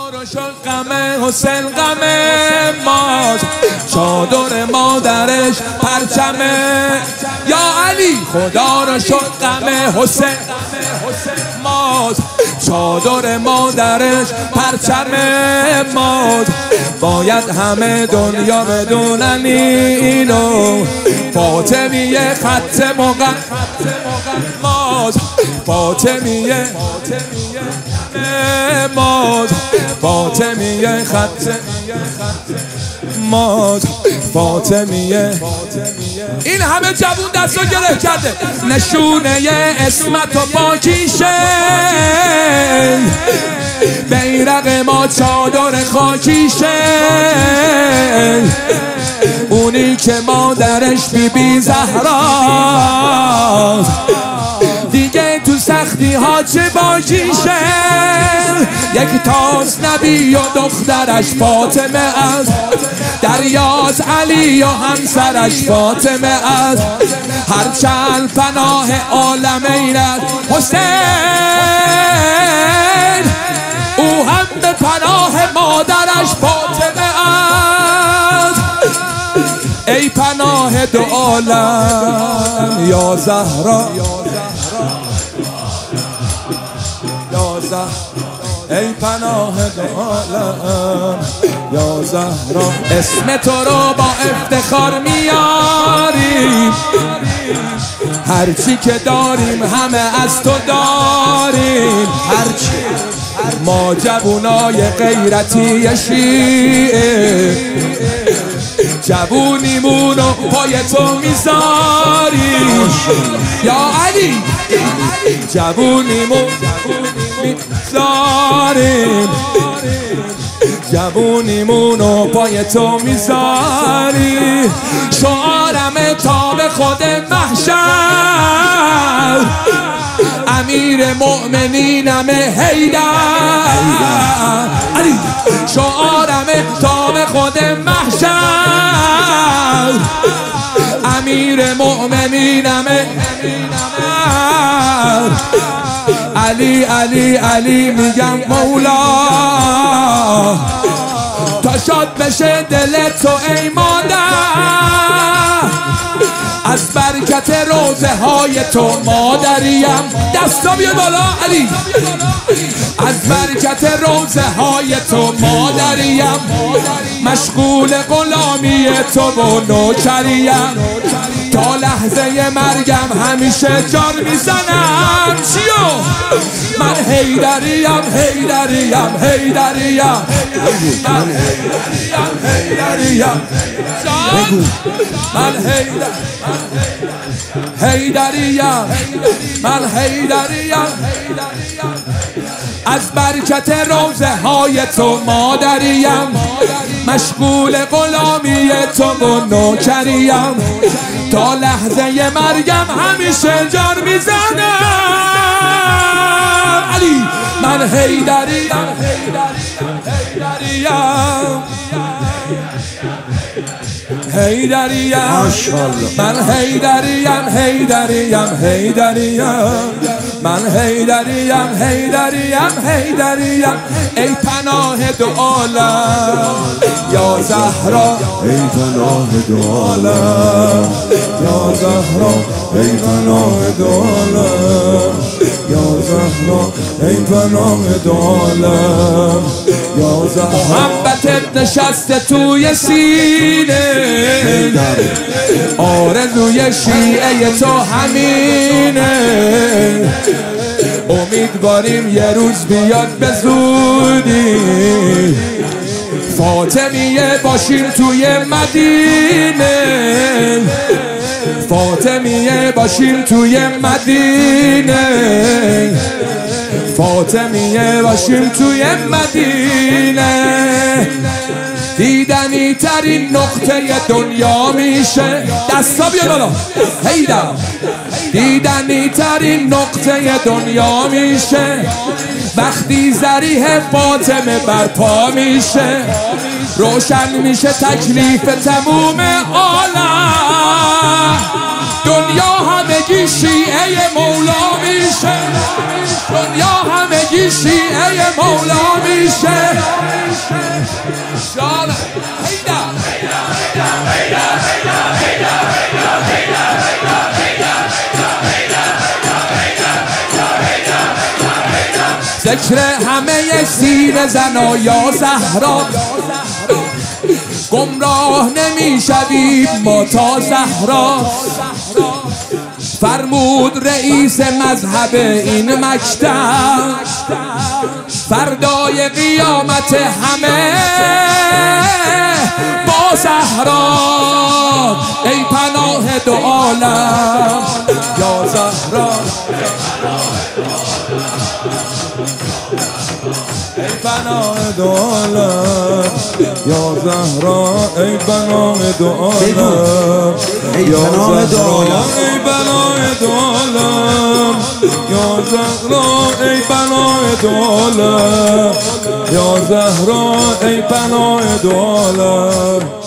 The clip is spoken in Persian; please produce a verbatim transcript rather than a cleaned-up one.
خدا رو شد غم حسین غم ماست، چادر مادرش پرچمه. یا علی خدا رو شد غم حسین ماست، چادر مادرش پرچمه ماست. باید همه دنیا بدونن اینو، فاطمیه خط مقدم ماست، فاطمیه ماست، فاطمیه خط ماست، فاطمیه. این همه جوون دستو گره کرده، نشونه اسمت و پاکیشه، بیرق ما چادر خاکیشه، اونی که مادرش بی بی زهراست، دیگه تو سختی ها چه باکیشه. یک تاس نبی و دخترش فاطمه است، دریاز علی و همسرش فاطمه است. هرچند پناه عالمین است حسین، او هم به پناه مادرش فاطمه است. ای پناه دو عالم یا زهرا، یا زهرا، ای پناه دو عالم یا زهرا. اسم تو رو با افتخار میاریم، هرچی که داریم همه از تو داریم. هرچی ما جوونای غیرتی شیعه، جوونیمونو پای تو میذاریم. یا علی جوونیمون میذاریم، جوونیمونو پای تو میذاری. شعارم تا به خود محشر، امیر مؤمنینم حیدر. علی شعارم تا به خود محشر، امیر مؤمنینم علی علی علی میگم مولا، تا شاد بشه دل تو ای مادر، از برکت روزه های تو مادریم. دستا بیا بالا علی، از برکت روزه های تو مادریم، مشغول غلامی تو و نوکریم. تا لحظه مرگم همیشه جان میزنم. چیو؟ من حیدریم حیدریم حیدریم، من حیدریم حیدریم، من حیدریم حیدریم، من حیدریم. از برکت روزه های تو مادریم، مشغول غلامی تو و نوکریم. تا لحظه مرگم همیشه جان میزنم. علی من حیدریم حیدریم حیدریم، من حیدریم حیدریم حیدریم، من حیدریم حیدریم حیدریم. ای پناه دو عالم یا زهرا، ای پناه دو عالم یا زهرا، ای پناه دو عالم یا زهرا، ای پناه دو عالم یا زهرا. محبتت نشسته توی سینه، آرزوی شیعه تو همینه. امیدواریم یه روز بیاد به زودی، فاطمیه باشیم توی مدینه، فاطمیه باشیم توی مدینه، فاطمیه باشیم توی مدینه. دیدنی ترین نقطه دنیا میشه. دستا بیا بالا حیدر. دیدنی ترین نقطه دنیا میشه، وقتی ذریح فاطمه برپا میشه. روشن میشه تکلیف تموم عالم، دنیا همگی شیعه مولا میشه، دنیا همگی شیعه مولا میشه. جان هیدا ذکر همه سیر زنا یا زهرا گمراه نمی شویم ما تا زهرا فرمود رئیس مذهب این مکتب فردای قیامت همه با زهرا ای پناه دو عالم یا زهرا ای پناه دو عالم یا زهرا ای پناه دو عالم یا زهرا ای پناه دو عالم یا زهرا ای پناه دو عالم یا زهرا ای پناه دو عالم